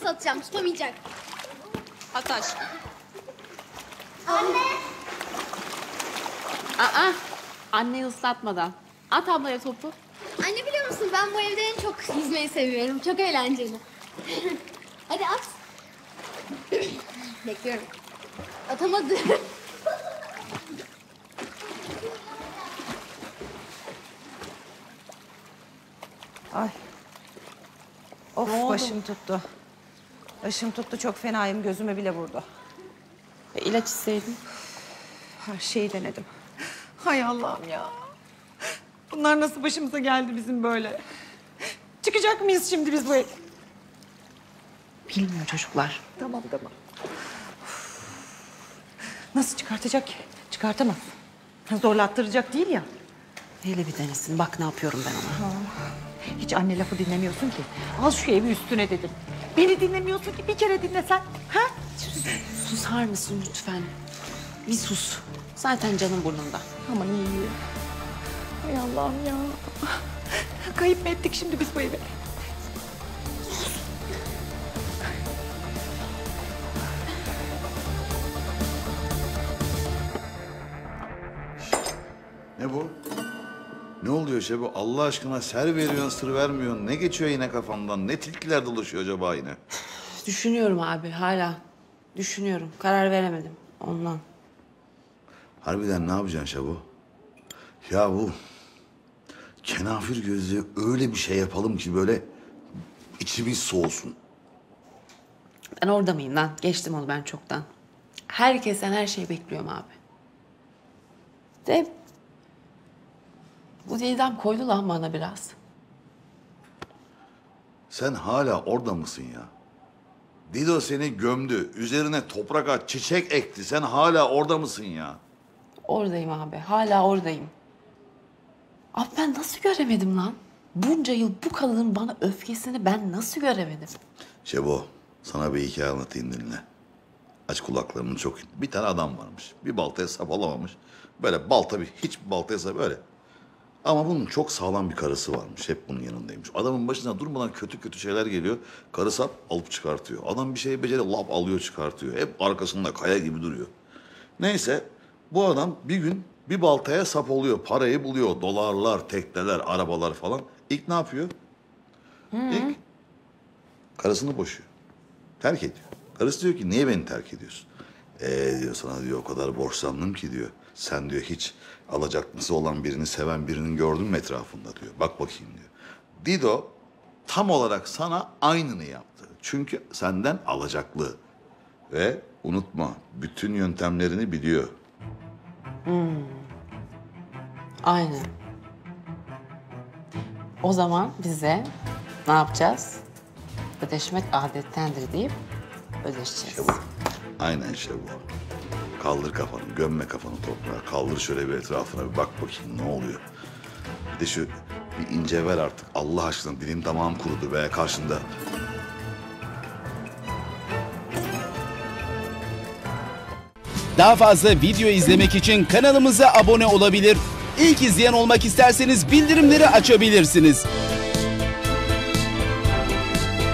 nasıl atacağım? Tutamayacak. At aşkım. Anne. Anneyi ıslatmadan. At ablaya topu. Anne biliyor musun ben bu evde en çok yüzmeyi seviyorum. Çok eğlenceli. Hadi at. Bekliyorum. Atamadı. Ay. Of başım tuttu. Başım tuttu, çok fenayım, gözüme bile vurdu. İlaç isteydin. Her şeyi denedim. Hay Allah'ım ya. Bunlar nasıl başımıza geldi bizim böyle? Çıkacak mıyız şimdi biz bu ev? Bilmiyor çocuklar. Tamam. Nasıl çıkartacak ki? Çıkartamaz. Zorlattıracak değil ya. Hele bir denesin. Bak ne yapıyorum ben ona. Hiç anne lafı dinlemiyorsun ki. Al şu evi üstüne dedim. Beni dinlemiyorsun ki, bir kere dinlesen. Ha? Susar mısın lütfen? Bir sus. Zaten canım burnumda. Aman iyi. Hay Allah'ım ya. Kayıp mı ettik şimdi biz bu evi? Ne bu? Ne oluyor Şebo? Allah aşkına ser veriyorsun, sır vermiyorsun. Ne geçiyor yine kafandan? Ne tilkiler dolaşıyor acaba yine? Düşünüyorum abi hala. Düşünüyorum. Karar veremedim ondan. Harbiden ne yapacaksın Şebo? Ya bu kenafir gözlü öyle bir şey yapalım ki böyle içimiz soğusun. Ben orada mıyım lan? Geçtim onu ben çoktan. Herkesten her şeyi bekliyorum abi. De bu Didem koydu lan bana biraz. Sen hala orada mısın ya? Dido seni gömdü. Üzerine toprak at, çiçek ekti. Sen hala orada mısın ya? Oradayım abi. Hala oradayım. Abi ben nasıl göremedim lan? Bunca yıl bu kadının bana öfkesini ben nasıl göremedim? Şebo, sana bir hikaye anlatayım dinle. Aç kulaklarını çok. Bir tane adam varmış. Bir baltaya sap alamamış. Böyle balta hiç baltaya sap böyle. Ama bunun çok sağlam bir karısı varmış. Hep bunun yanındaymış. Adamın başına durmadan kötü şeyler geliyor. Karı sap alıp çıkartıyor. Adam bir şey beceri lap alıyor çıkartıyor. Hep arkasında kaya gibi duruyor. Neyse bu adam bir gün bir baltaya sap oluyor. Parayı buluyor. Dolarlar, tekneler, arabalar falan. İlk ne yapıyor? İlk karısını boşuyor. Terk ediyor. Karısı diyor ki niye beni terk ediyorsun? Diyor sana diyor o kadar borçlandım ki diyor. Sen diyor hiç alacaklısı olan birini seven birinin gördün mü etrafında diyor. Bak bakayım diyor. Dido tam olarak sana aynını yaptı. Çünkü senden alacaklı. Ve unutma bütün yöntemlerini biliyor. Aynen. O zaman bize ne yapacağız? Ödeşmek adettendir deyip ödeşeceğiz. İşte bu. Aynen işte bu. Kaldır kafanı, gömme kafanı toprağa. Kaldır şöyle bir etrafına bir bak bakayım ne oluyor. Bir de şu bir ince ver artık. Allah aşkına dilim damağım kurudu be karşında. Daha fazla video izlemek için kanalımıza abone olabilir. İlk izleyen olmak isterseniz bildirimleri açabilirsiniz.